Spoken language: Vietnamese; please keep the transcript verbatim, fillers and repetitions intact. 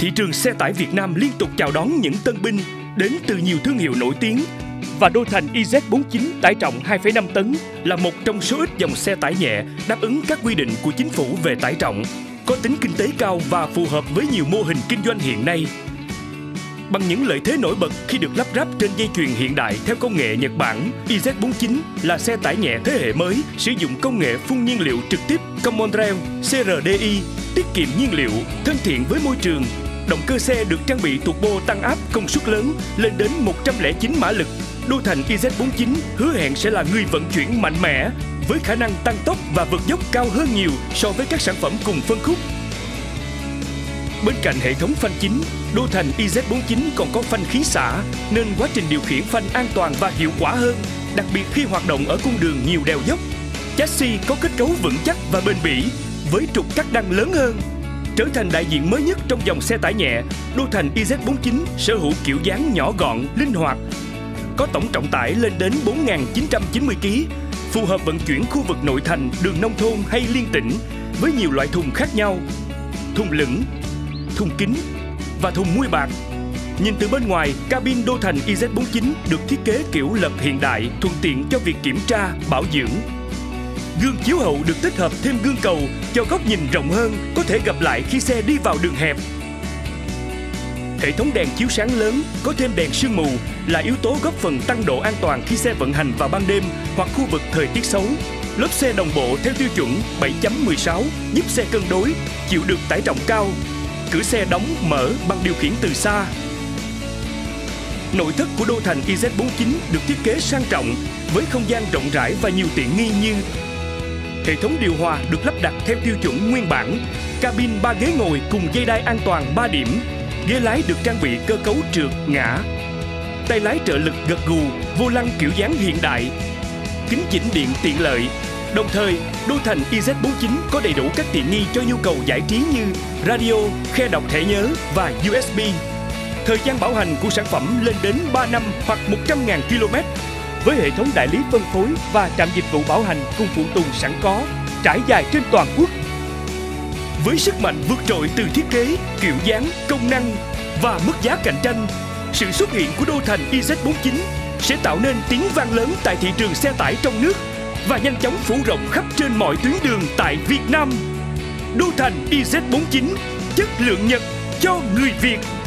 thị trường xe tải Việt Nam liên tục chào đón những tân binh đến từ nhiều thương hiệu nổi tiếng. Và Đô Thành i Z bốn chín tải trọng hai phẩy năm tấn là một trong số ít dòng xe tải nhẹ đáp ứng các quy định của chính phủ về tải trọng, có tính kinh tế cao và phù hợp với nhiều mô hình kinh doanh hiện nay. Bằng những lợi thế nổi bật khi được lắp ráp trên dây chuyền hiện đại theo công nghệ Nhật Bản, i Z bốn chín là xe tải nhẹ thế hệ mới sử dụng công nghệ phun nhiên liệu trực tiếp Common Rail C R D I, tiết kiệm nhiên liệu, thân thiện với môi trường. Động cơ xe được trang bị turbo tăng áp công suất lớn lên đến một trăm lẻ chín mã lực. Đô Thành i Z bốn chín hứa hẹn sẽ là người vận chuyển mạnh mẽ với khả năng tăng tốc và vượt dốc cao hơn nhiều so với các sản phẩm cùng phân khúc. Bên cạnh hệ thống phanh chính, Đô Thành i Z bốn chín còn có phanh khí xả nên quá trình điều khiển phanh an toàn và hiệu quả hơn, đặc biệt khi hoạt động ở cung đường nhiều đèo dốc. Chassis có kết cấu vững chắc và bền bỉ với trục cắt đăng lớn hơn. Trở thành đại diện mới nhất trong dòng xe tải nhẹ, Đô Thành i Z bốn chín sở hữu kiểu dáng nhỏ gọn, linh hoạt, có tổng trọng tải lên đến bốn nghìn chín trăm chín mươi ki lô gam, phù hợp vận chuyển khu vực nội thành, đường nông thôn hay liên tỉnh với nhiều loại thùng khác nhau: thùng lửng, thùng kính và thùng muôi bạc. Nhìn từ bên ngoài, cabin Đô Thành i Z bốn chín được thiết kế kiểu lật hiện đại, thuận tiện cho việc kiểm tra, bảo dưỡng. Gương chiếu hậu được tích hợp thêm gương cầu cho góc nhìn rộng hơn, có thể gặp lại khi xe đi vào đường hẹp. Hệ thống đèn chiếu sáng lớn có thêm đèn sương mù là yếu tố góp phần tăng độ an toàn khi xe vận hành vào ban đêm hoặc khu vực thời tiết xấu. Lốp xe đồng bộ theo tiêu chuẩn bảy chấm mười sáu giúp xe cân đối, chịu được tải trọng cao. Cửa xe đóng mở bằng điều khiển từ xa. Nội thất của Đô Thành i Z bốn chín được thiết kế sang trọng với không gian rộng rãi và nhiều tiện nghi như hệ thống điều hòa được lắp đặt theo tiêu chuẩn nguyên bản, cabin ba ghế ngồi cùng dây đai an toàn ba điểm, ghế lái được trang bị cơ cấu trượt ngã, tay lái trợ lực gật gù, vô lăng kiểu dáng hiện đại, kính chỉnh điện tiện lợi. Đồng thời, Đô Thành i Z bốn chín có đầy đủ các tiện nghi cho nhu cầu giải trí như radio, khe đọc thẻ nhớ và U S B. Thời gian bảo hành của sản phẩm lên đến ba năm hoặc một trăm nghìn ki lô mét. Với hệ thống đại lý phân phối và trạm dịch vụ bảo hành cùng phụ tùng sẵn có, trải dài trên toàn quốc. Với sức mạnh vượt trội từ thiết kế, kiểu dáng, công năng và mức giá cạnh tranh, sự xuất hiện của Đô Thành i Z bốn chín sẽ tạo nên tiếng vang lớn tại thị trường xe tải trong nước và nhanh chóng phủ rộng khắp trên mọi tuyến đường tại Việt Nam. Đô Thành i Z bốn chín, chất lượng Nhật cho người Việt.